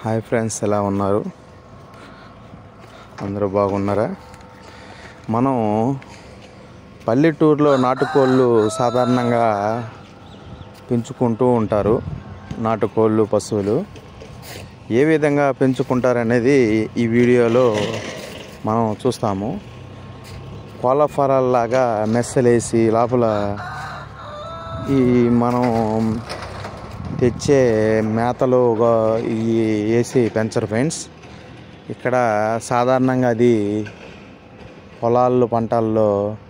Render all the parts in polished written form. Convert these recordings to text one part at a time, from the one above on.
Hi friends, ఎలా ఉన్నారు? అందరూ బాగున్నారా? మనం పల్లెటూరులో నాటుకోళ్ళు సాధారణంగా పెంచుకుంటూ ఉంటారు. నాటుకోళ్ళు పశువులు ఏ విధంగా పెంచుకుంటారనేది ఈ వీడియోలో మనం చూస్తాము. కోళ్ళ ఫారాల్లాగా మెස්සలేసి లోపల ఈ మనం తెచ్చే మేతలు వేసి పెంచరు ఫ్రెండ్స్. ఇక్కడ సాధారణంగా అది పొలాల్లో పంటల్లో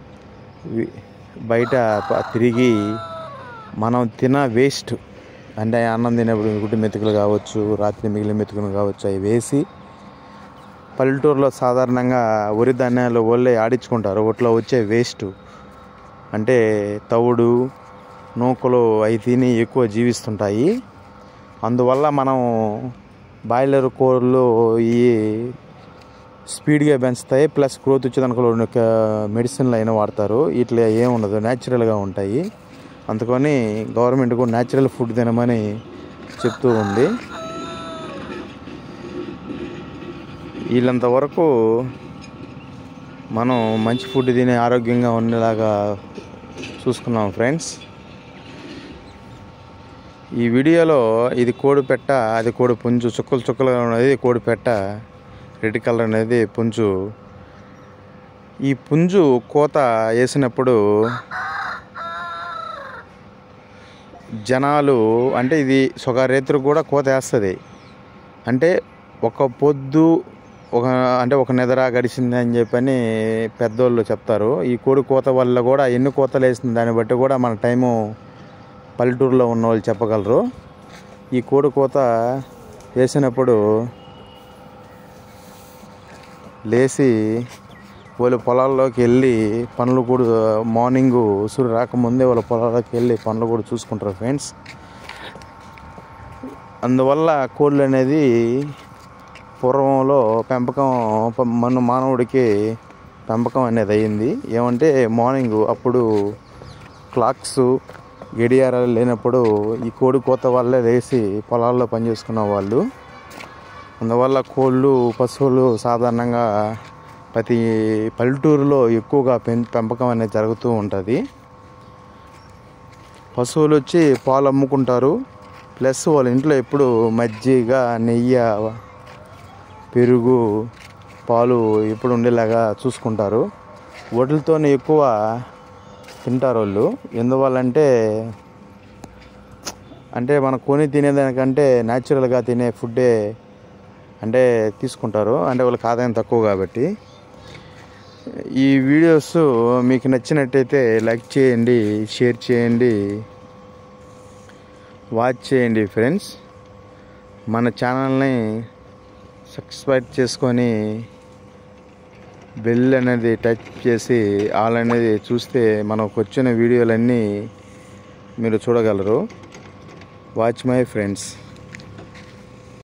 బయట తిరిగి మనం వేస్ట్ అంటే అన్నం తినేప్పుడు గుడ్డు మెతుకులు కావచ్చు, రాత్రి మిగిలిన మెతుకులు కావచ్చు, అవి వేసి పల్లెటూరులో సాధారణంగా వరి ధాన్యాలు వాళ్ళే ఆడించుకుంటారు. వాటిలో వచ్చే వేస్ట్ అంటే తవుడు, నూకలు అవి తిని ఎక్కువ జీవిస్తుంటాయి. అందువల్ల మనం బాయిలర్ కోళ్ళు ఈ స్పీడ్గా పెంచుతాయి. ప్లస్ గ్రోత్ వచ్చేదానికి మెడిసిన్లు అయినా వాడతారు. ఇట్లా ఏముండదు, న్యాచురల్గా ఉంటాయి. అందుకని గవర్నమెంట్ కూడా న్యాచురల్ ఫుడ్ తినమని చెప్తూ ఉంది. వీళ్ళంతవరకు మనం మంచి ఫుడ్ తిని ఆరోగ్యంగా ఉండేలాగా చూసుకున్నాం ఫ్రెండ్స్. ఈ వీడియోలో ఇది కోడి పెట్ట, అది కోడి పుంజు. చుక్కలుగా ఉన్నది కోడి పెట్ట, రెడ్ కలర్ అనేది పుంజు. ఈ పుంజు కోత వేసినప్పుడు జనాలు అంటే ఇది రేత్రి కూడా కోత వేస్తుంది. అంటే ఒక పొద్దు ఒక నిద్ర గడిచింది అని చెప్పని పెద్దోళ్ళు చెప్తారు. ఈ కోడి కోత వల్ల కూడా ఎన్ని కోతలు వేసింది దాన్ని బట్టి కూడా మన టైము పల్లెటూరులో ఉన్న వాళ్ళు చెప్పగలరు. ఈ కోడి కోత వేసినప్పుడు లేచి వాళ్ళు పొలాల్లోకి వెళ్ళి పనులు కూడా మార్నింగ్ ఉసురు రాకముందే వాళ్ళ పొలాల్లోకి వెళ్ళి పనులు కూడా చూసుకుంటారు ఫ్రెండ్స్. అందువల్ల కోళ్ళు అనేది పూర్వంలో పెంపకం మానవుడికి పెంపకం అనేది అయ్యింది. ఏమంటే మార్నింగ్ అప్పుడు క్లాక్స్ గడియారాలు లేనప్పుడు ఈ కోడి కోత వల్లే లేచి పొలాల్లో పనిచేసుకున్న వాళ్ళు. అందువల్ల కోళ్ళు పశువులు సాధారణంగా ప్రతి పల్లెటూరులో ఎక్కువగా పెంపకం అనేది జరుగుతూ ఉంటుంది. పశువులు వచ్చి పాలు అమ్ముకుంటారు. ప్లస్ వాళ్ళ ఇంట్లో ఎప్పుడు మజ్జిగ, నెయ్యి, పెరుగు, పాలు ఎప్పుడు ఉండేలాగా చూసుకుంటారు. వాటితోనే ఎక్కువ తింటారు వాళ్ళు. ఎందువల్లంటే మనం కొని తినేదానికంటే న్యాచురల్గా తినే ఫుడ్డే అంటే తీసుకుంటారు. అంటే వాళ్ళకి ఆదాయం తక్కువ కాబట్టి. ఈ వీడియోస్ మీకు నచ్చినట్టయితే లైక్ చేయండి, షేర్ చేయండి, వాచ్ చేయండి ఫ్రెండ్స్. మన ఛానల్ని సబ్స్క్రైబ్ చేసుకొని బెల్ అనేది టచ్ చేసి ఆల్ అనేది చూస్తే మనకు వచ్చిన వీడియోలన్నీ మీరు చూడగలరు. Watch my friends.